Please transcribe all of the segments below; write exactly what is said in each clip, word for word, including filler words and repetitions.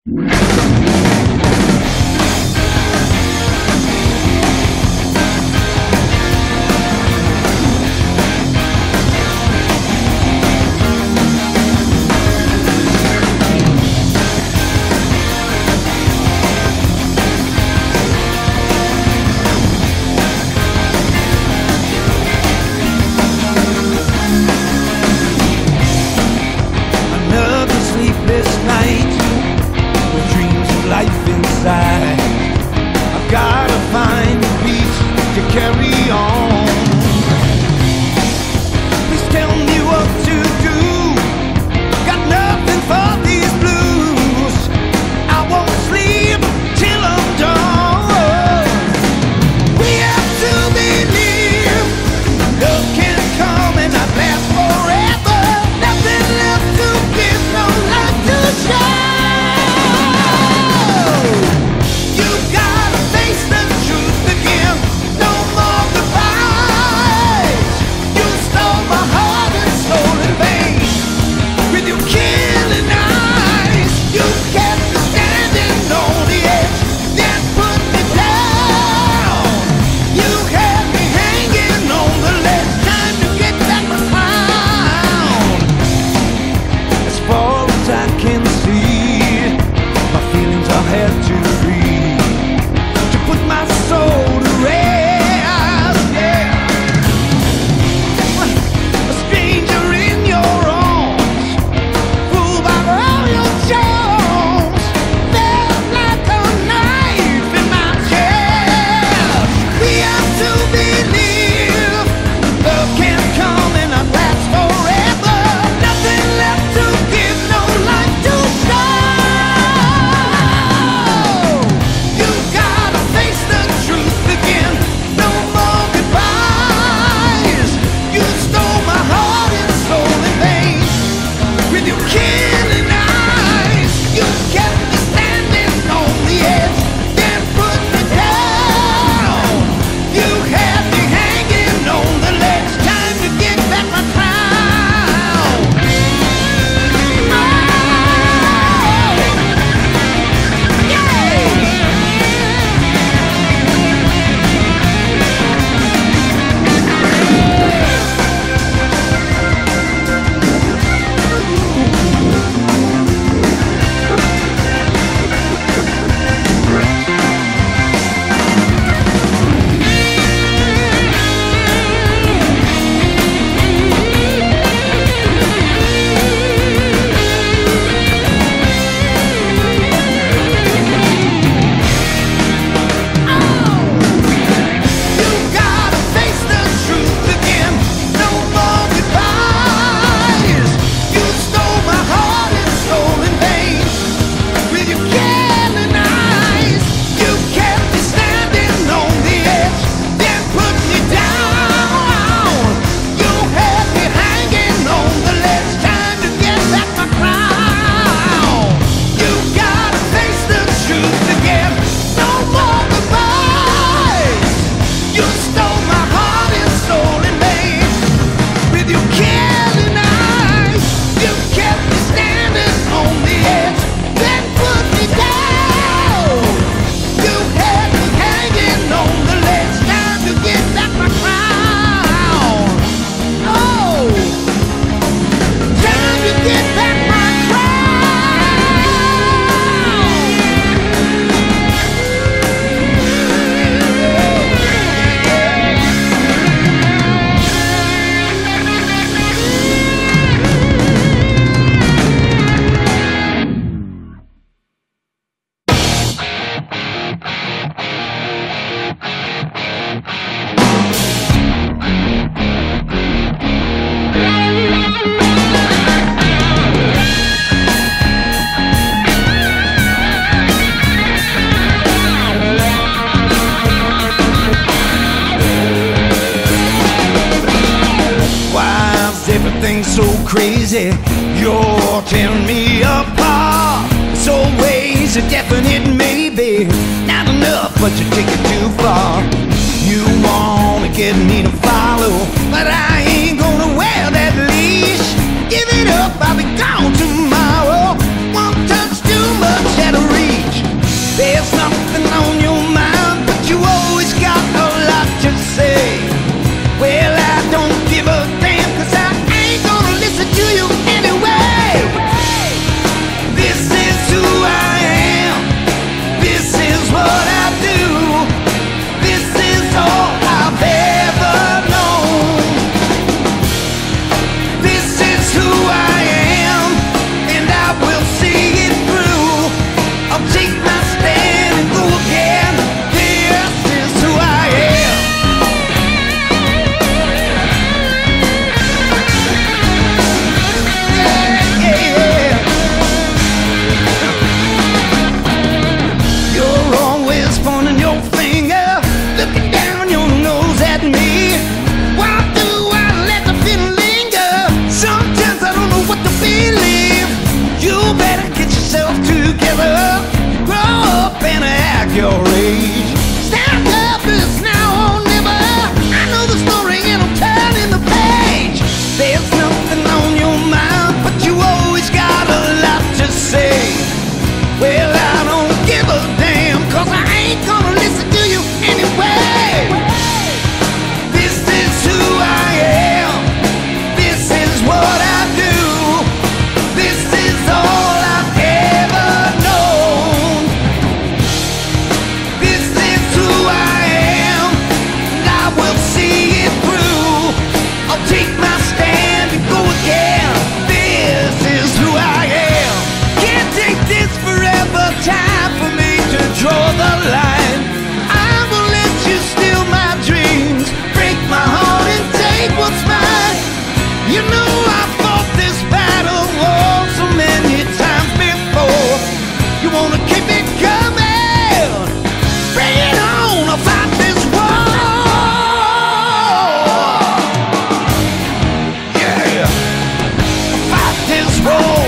so crazy, you're tearing me apart. It's always a definite maybe, not enough, but you take it too far. You wanna get me to follow, but I ain't gonna wear that leash. Give it up, I'll be gone tomorrow. One touch too much, that'll Well, I don't give a damn, 'cause I ain't gonna listen to you anyway. This is who I am. This is what I do. This is all I've ever known. This is who I am, and I will see it through. I'll take my stand and go again. This is who I am. Can't take this forever. Time for me to draw the line. I will let you steal my dreams, break my heart and take what's mine. You know I fought this battle oh, so many times before. You wanna keep it coming? Bring it on! I'll fight this war. Yeah, I'll fight this war.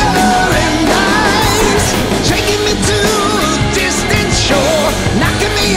Knocking me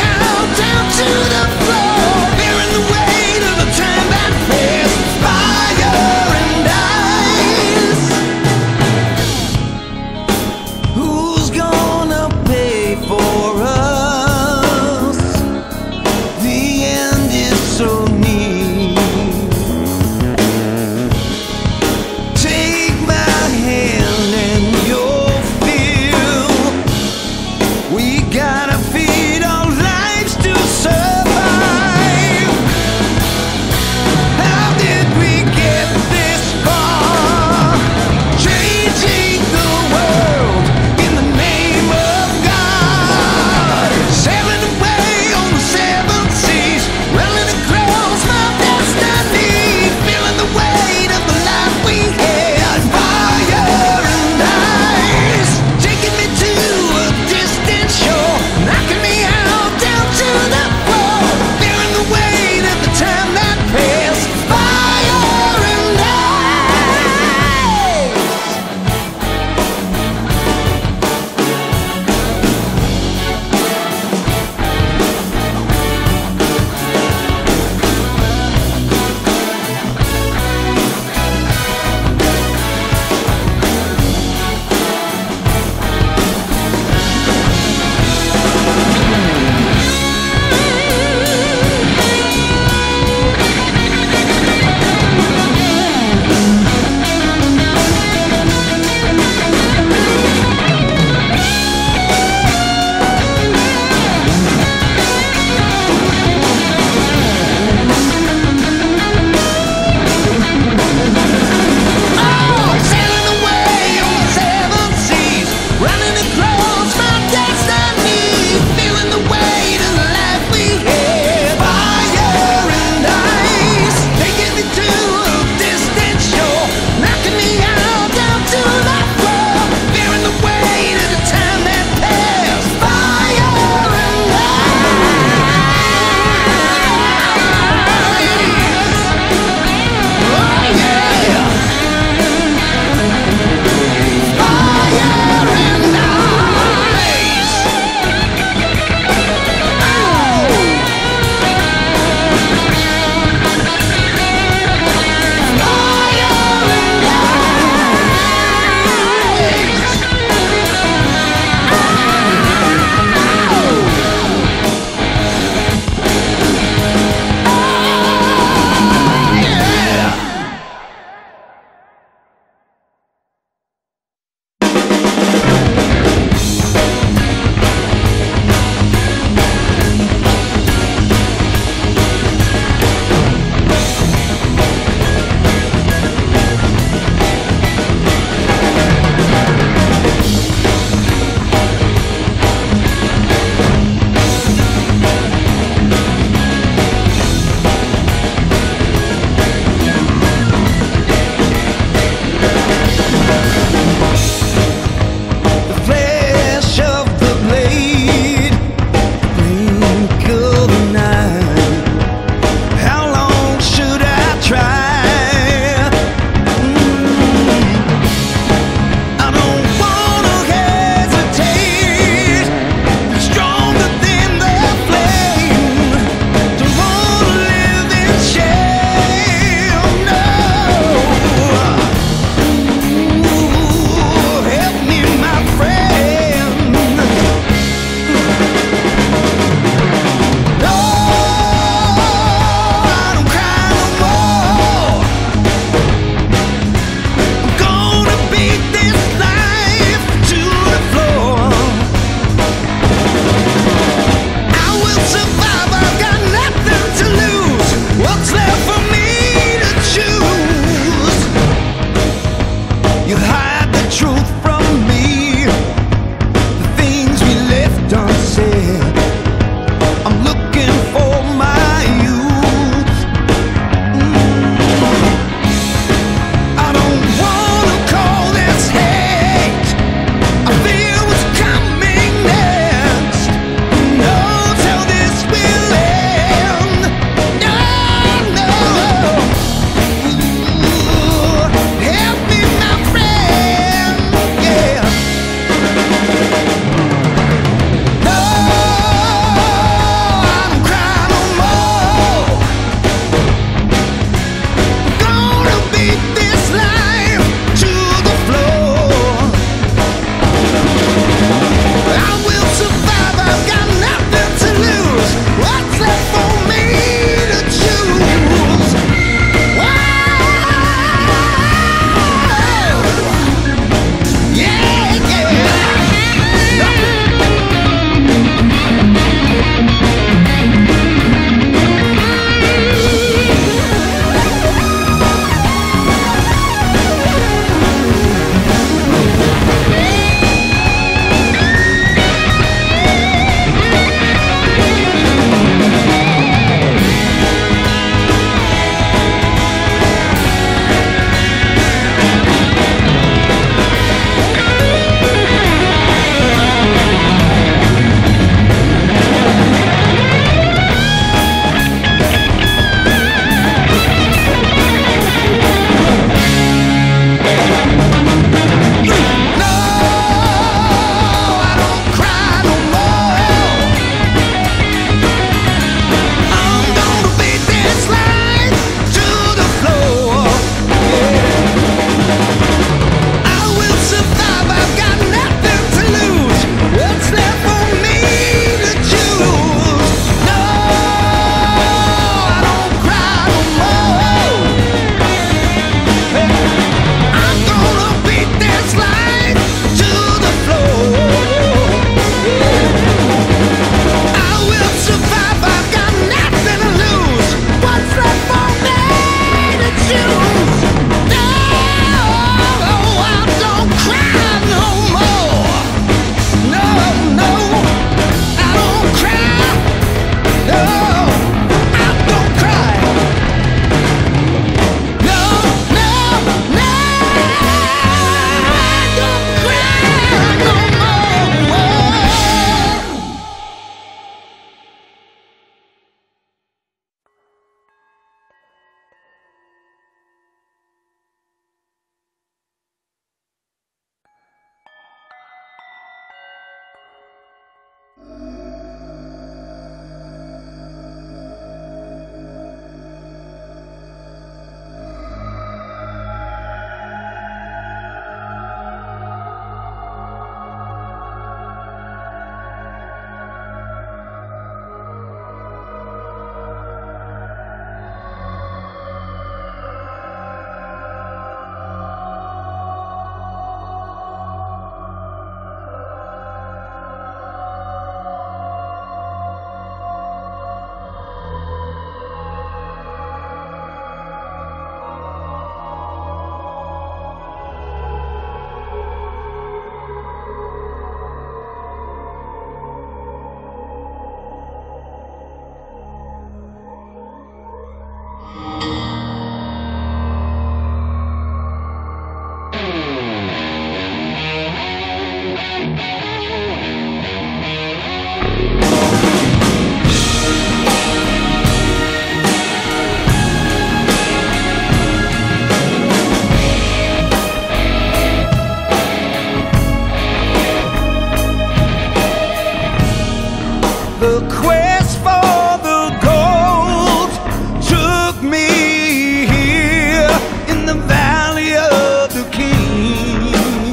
The quest for the gold took me here in the valley of the king.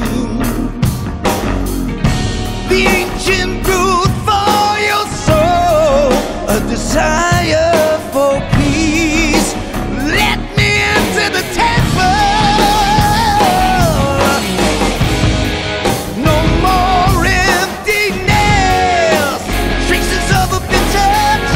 The ancient root for your soul, a desire for peace. Let me into the temple. No more emptiness, traces of a bitter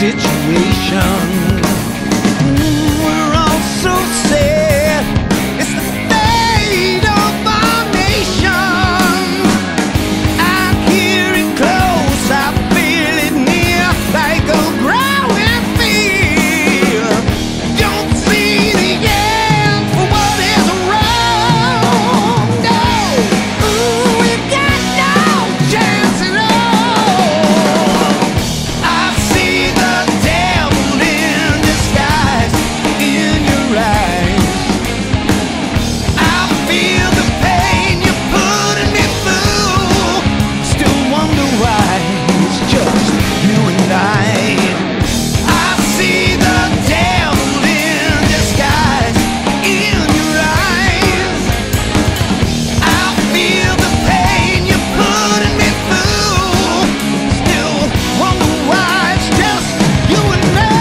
situation. Mm, we're all so sad. It's the fate of our nation. I hear it close, I feel it near, like a growing fear. Don't see the end for what is wrong. No, ooh, we got no chance at all. I see the devil in disguise in your eyes. I feel the pain you're putting me through. Still wonder why it's just you and I. I see the devil in disguise in your eyes. I feel the pain you're putting me through. Still wonder why it's just you and I.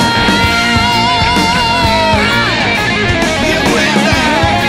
You and I.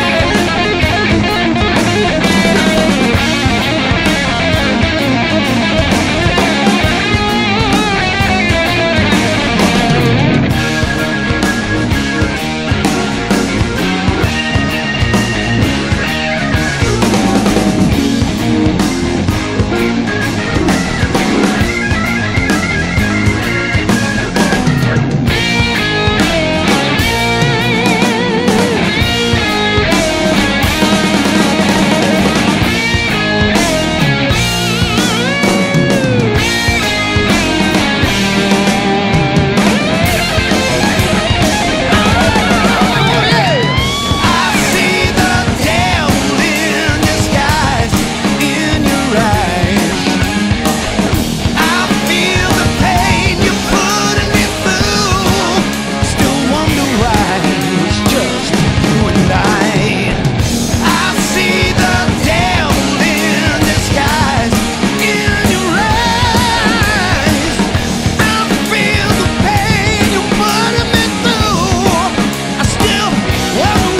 I see the devil in disguise in your eyes. I feel the pain you're putting me through. Still wonder why it's just you and I. I see the devil in disguise in your eyes. I feel the pain you're putting me through. I still wonder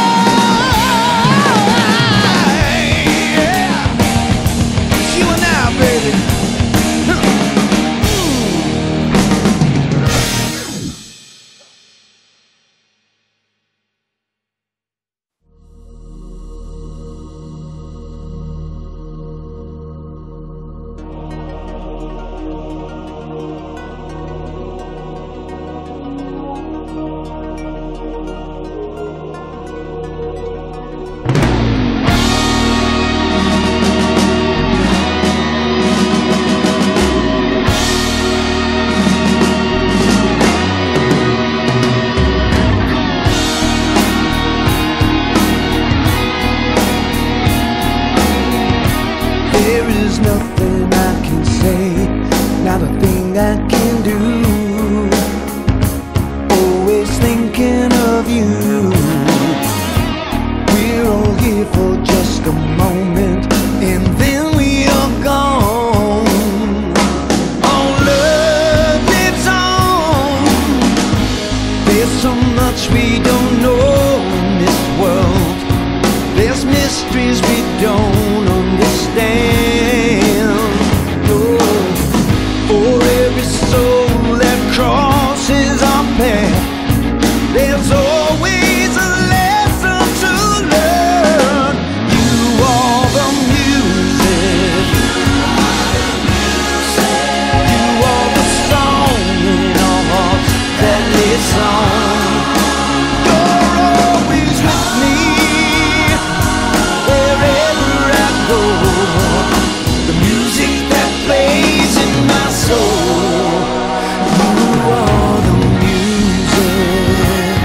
why. Yeah. It's you and I, baby. There is nothing I can say, not a thing I can do. Always thinking of you. We're all here for just a moment, and then we are gone. All love lives on. There's so much we don't know in this world. There's mysteries we don't understand. Oh, for every soul that crosses our path, there's always a lesson to learn. You are the music. You are the song in our hearts that lives on. You're always with me wherever I go. The music that plays in my soul. You are the music.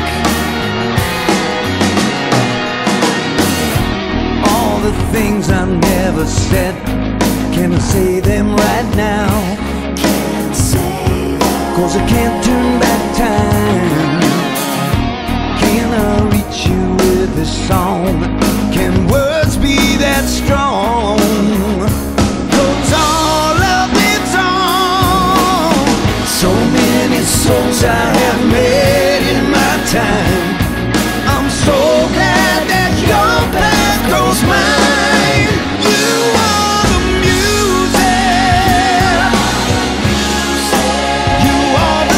All the things I never said, can I say them right now? Can't say them. 'Cause I can't turn back time. Can I reach you with this song? Can words be that strong? 'Cause all of it's on. So many souls I have met in my time. I'm so glad that your path goes mine. You are the music. You are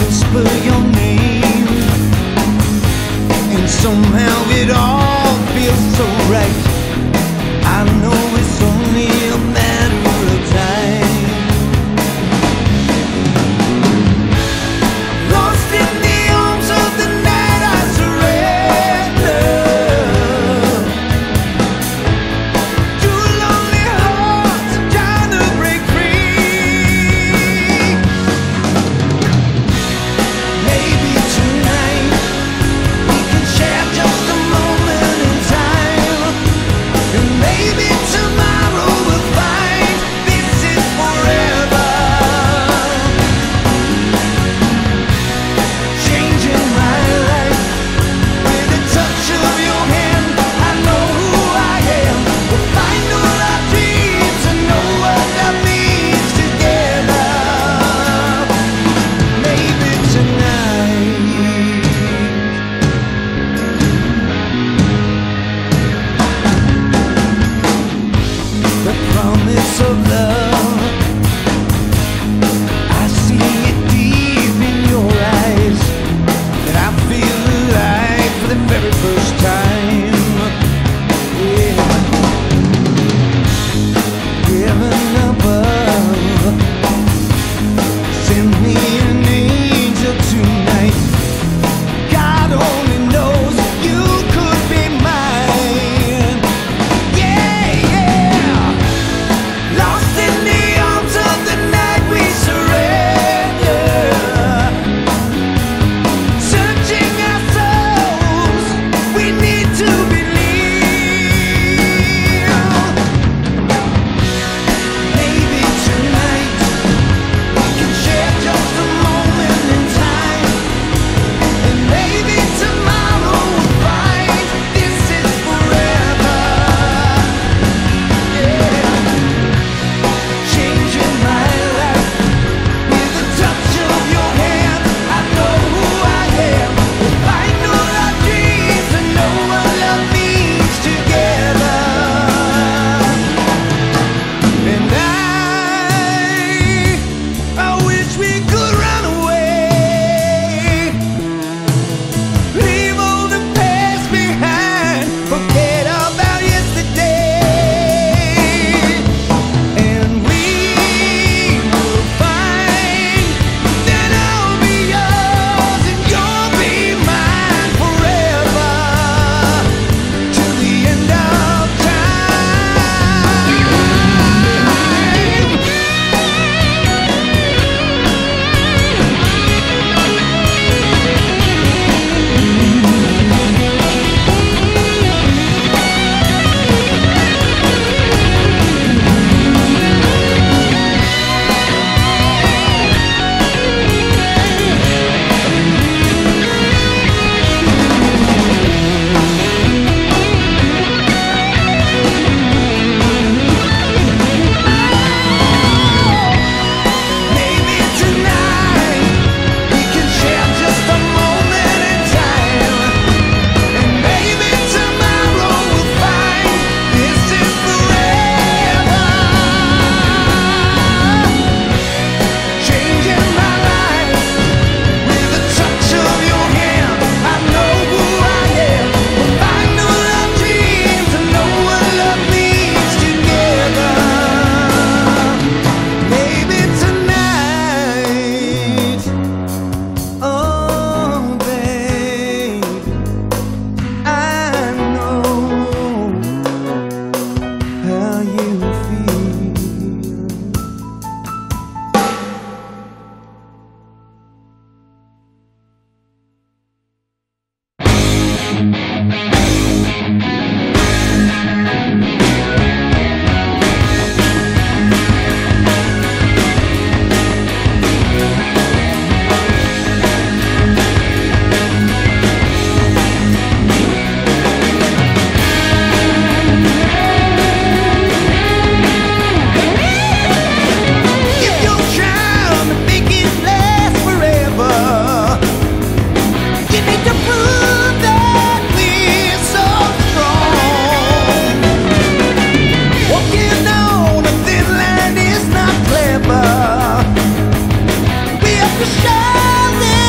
whisper your name, and somehow it all feels so right. I know it's only a matter of time. Lost in the arms of the night, I surrender. Two lonely hearts trying to break free. Maybe tonight we can share just a moment in time, and maybe tomorrow we'll find this is forever. Changing my life with the touch of your hand. I know who I am. We'll find all our dreams and know what that means together. Maybe tonight. The promise of love, I see it deep in your eyes, and I feel alive for the very first time. Yeah. Heaven above, send me an angel tonight. God only knows you could be mine. Yeah, yeah. Lost in the arms of the night, we surrender. Searching our souls, we need to believe. Maybe tonight we can share just a moment in time, and maybe tomorrow we'll find this is forever. Yeah. Changing my life with the touch of your hand. I know who I am. We'll find all our dreams and know what love means together. And I, I wish we could run away, leave all the past behind, forget about yesterday, and we will find that I'll be yours and you'll be mine forever, till the end of time. Maybe tonight we can share just a moment in time, and maybe tomorrow we'll find this is forever. Changing my life with the touch of your hand. I know who I am. We'll find all our dreams and know what love means together. Maybe tonight, oh babe, I know how you feel. If you're trying to make it last forever, you need to prove that we're so strong. Walking on a thin line is not clever. We have to show them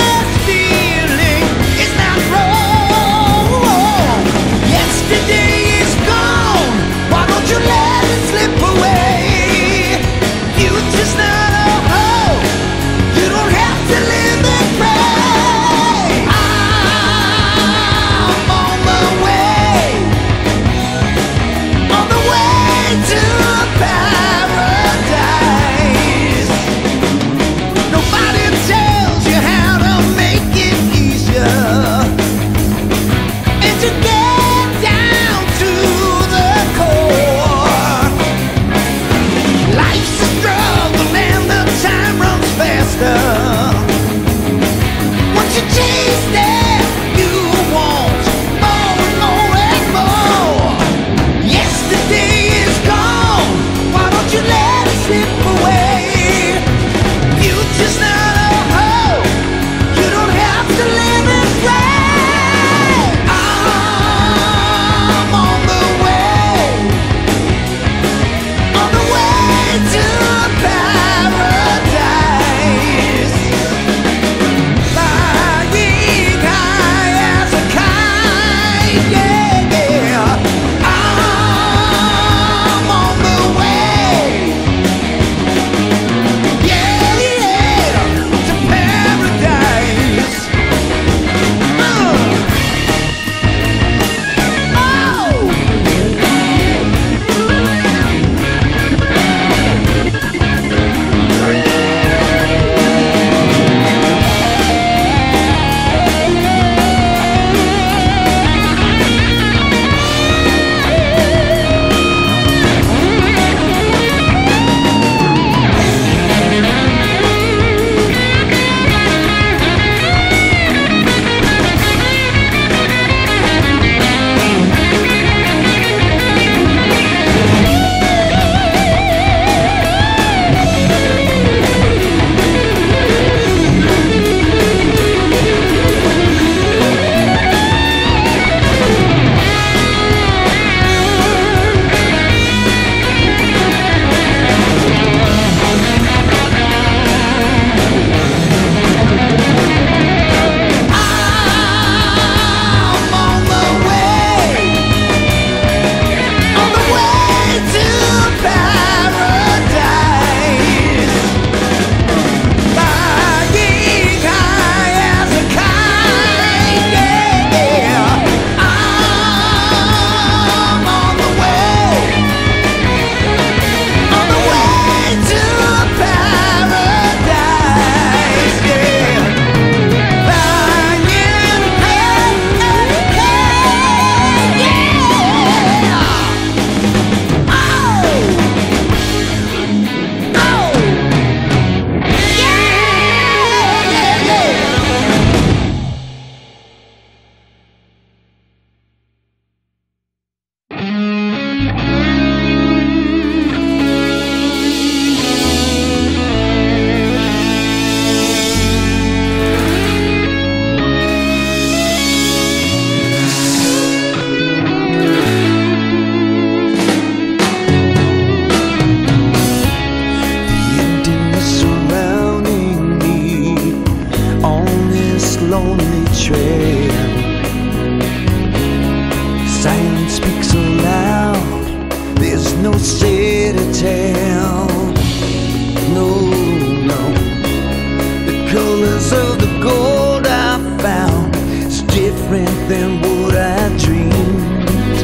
'cause of the gold I found is different than what I dreamed.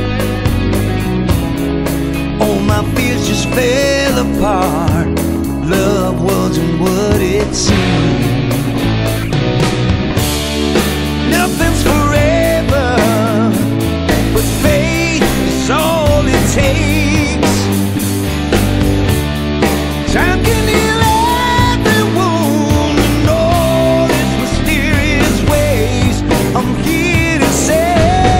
All my fears just fell apart. Love wasn't what it seemed. Nothing's forever, but faith is all it takes. Time can heal every wound in all its mysterious ways. I'm here to say,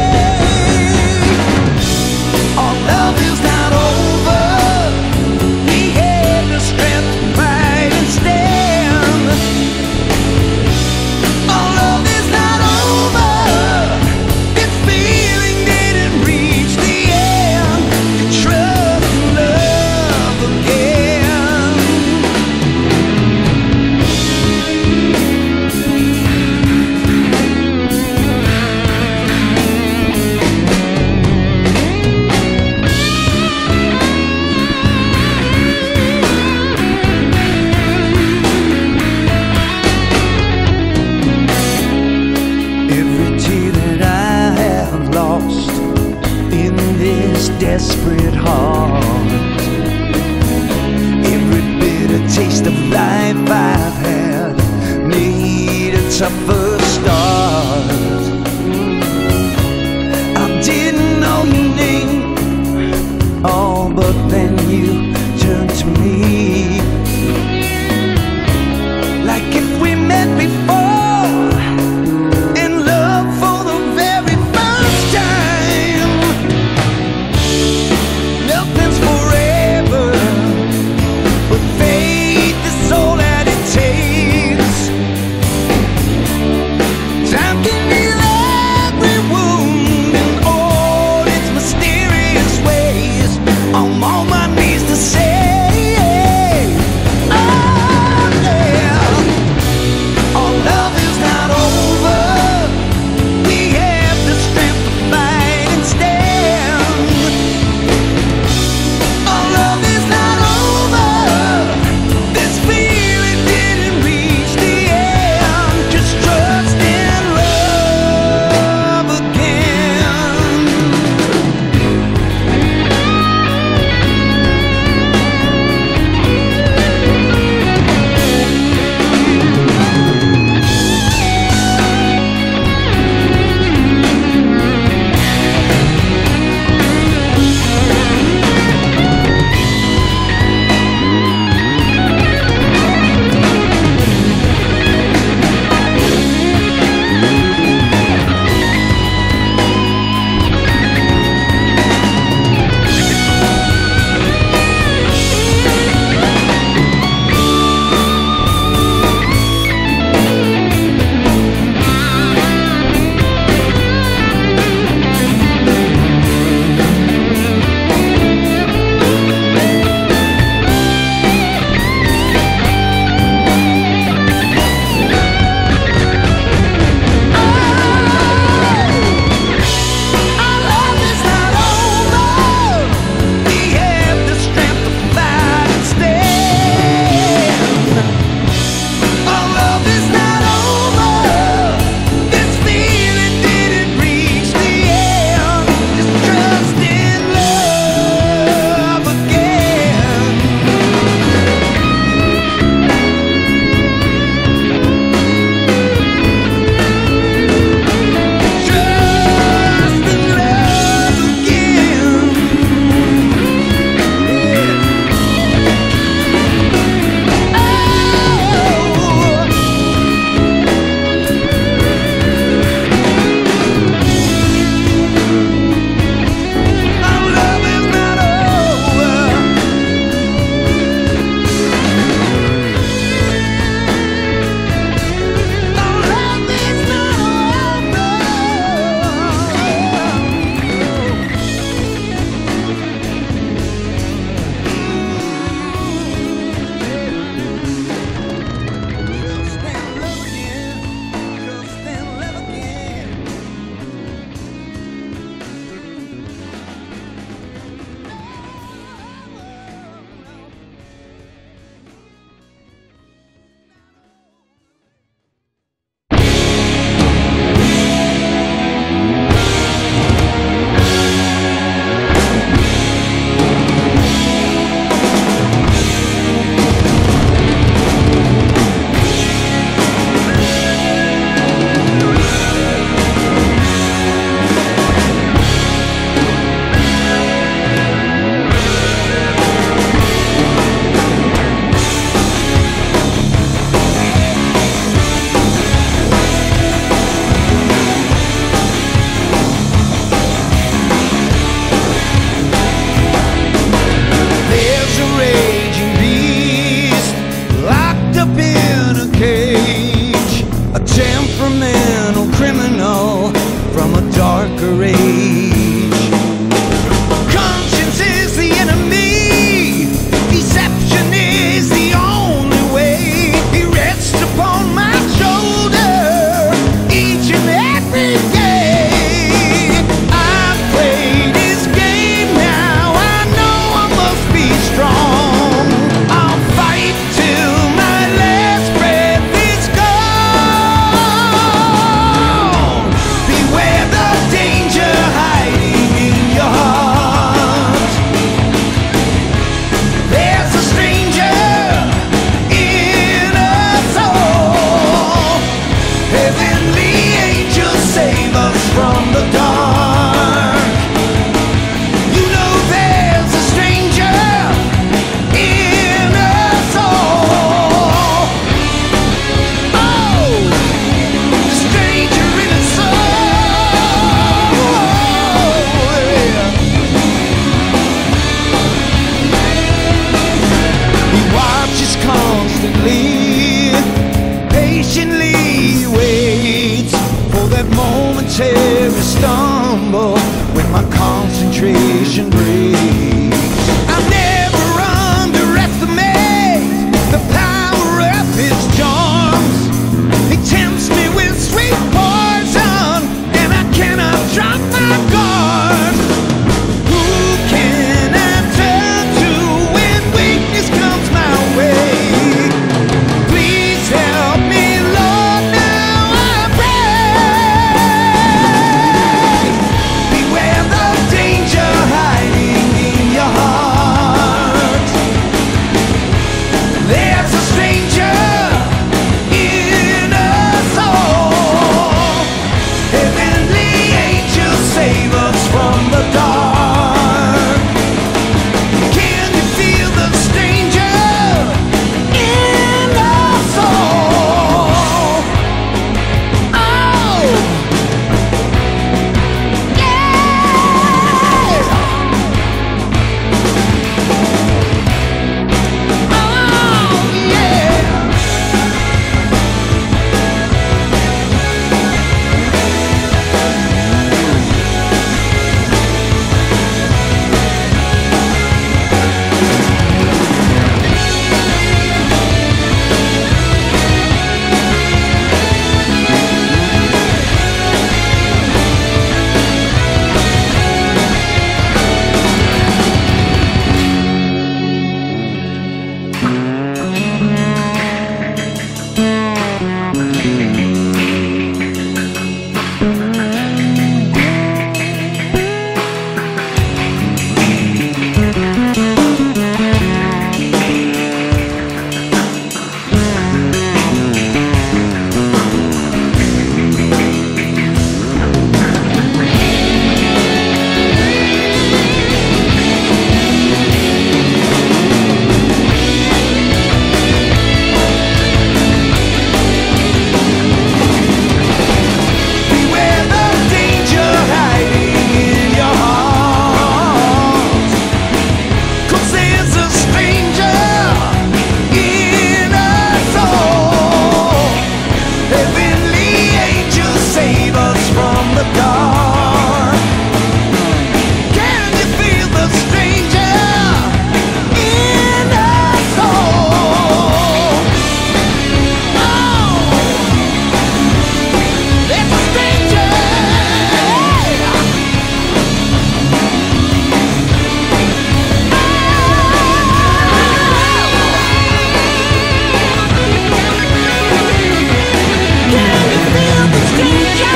our love is not over. We have the strength to fight and stand. Our love is not over. This feeling didn't reach the end. To trust and love again. Every tear that I have lost in this desperate heart, every bitter taste of life I've had need a tougher start. I didn't know your name, oh, but then you turned to me like if we met before, in love for the very first time. Nothing's forever, but faith is all that it takes. Time can heal every wound in all its mysterious ways. I'm on my knees to say, oh yeah, our love is momentary stumble when my concentration breaks. I never underestimate the power of his charms. He tempts me with sweet poison, and I cannot drop my guard. Who can I turn to when weakness comes my way? Please help me, Lord, now I pray. Beware the danger hiding in your heart. There's a stranger in us all. Heavenly angels save us from the dark. Can you feel the stranger in us all? Oh, yeah. Oh, yeah. Beware the danger hiding in your heart. 'Cause there's a stranger in us all. Heavenly angels save us from the dark. Can you feel the stranger in us all? Oh, there's a stranger. Can you feel the stranger?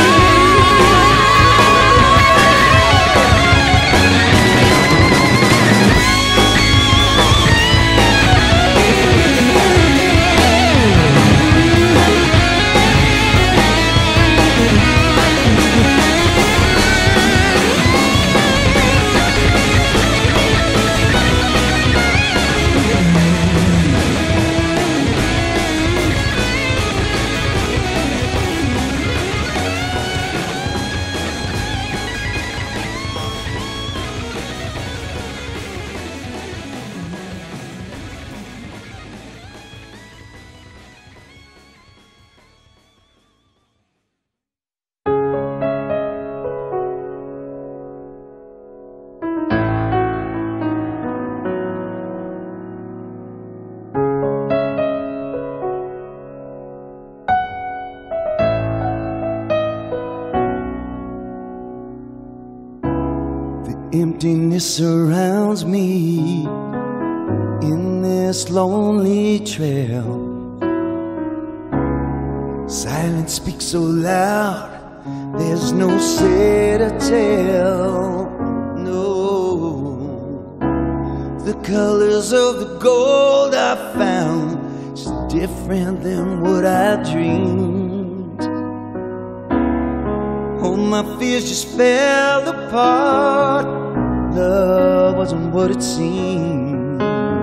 Emptiness surrounds me in this lonely trail. Silence speaks so loud, there's no say to tell. No, the colors of the gold I found is different than what I dreamed. All my fears just fell apart. Love wasn't what it seemed.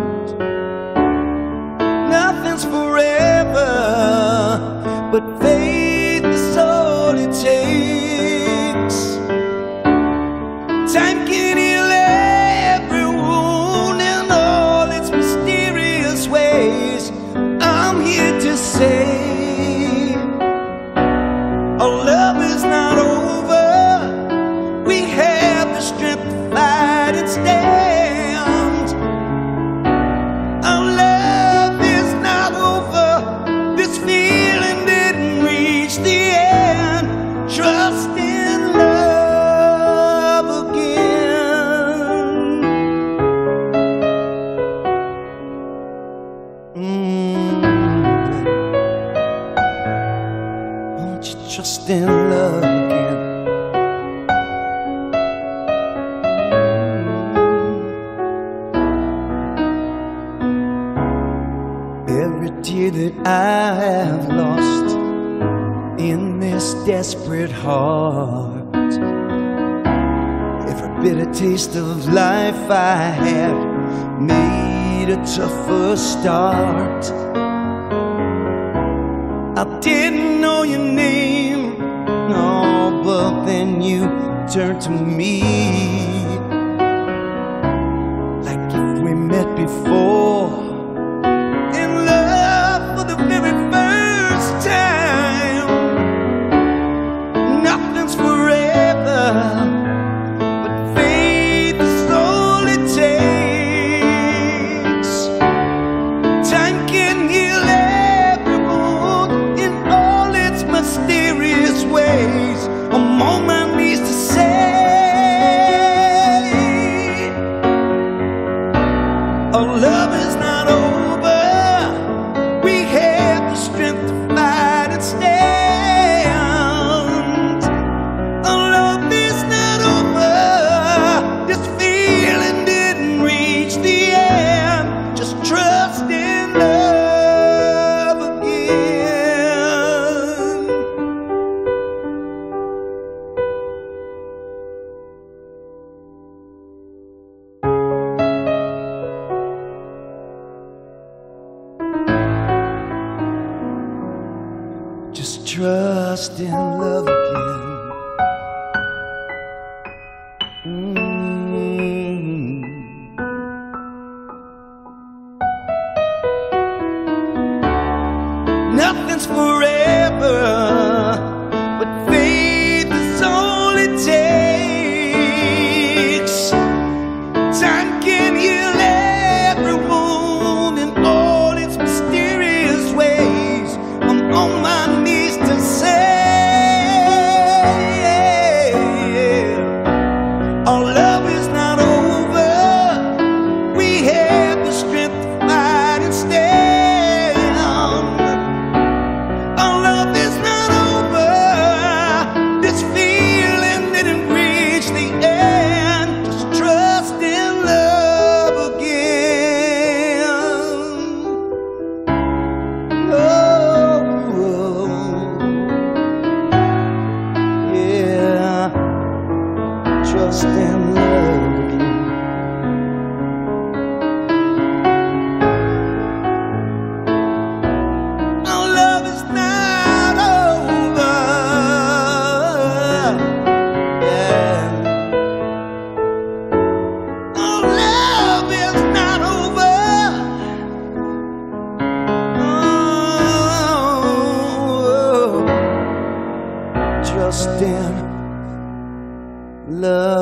Nothing's forever, but faith is all it takes. Time can heal every wound in all its mysterious ways. I'm here to say our love is not over. trust in love again. Every tear that I have lost in this desperate heart, every bitter taste of life I had made a tougher start. I didn't know your name, no, but then you turned to me like if we met before, in love for the very first time. Nothing's forever, but faith is all it takes. Time can heal every wound in all its mysterious ways. I'm on my knees to say, our love is not over. We have the strength to fight and stand. Our love is not over. This feeling didn't reach the end. Just trust in love again. Just trust in love again. Mm. Nothing's forever, but faith is all it takes. Time can heal every wound in all its mysterious ways. I'm on my knees to say, our love is not over. We have the strength to fight and stand. Our love is not over. This feeling didn't reach the end. Just trust in love again. Oh, yeah, trust in love again. Our love is not over. Yeah. Our love is not over. Oh, trust in love.